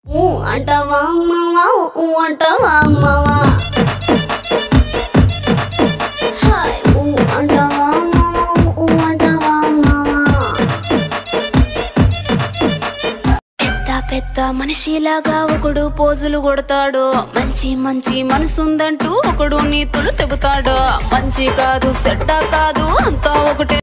అంటావా అమ్మవా అంటావా అమ్మవా అంటావా అంటావా అమ్మవా పెద్ద మనిషిలాగా ఒకడు పోజులు కొడతాడు మంచి మంచి మనసుందంటూ ఒకడు నీతులు చెబుతాడు మంచి కాదు చెడ్డ కాదు అంతా ఒకటే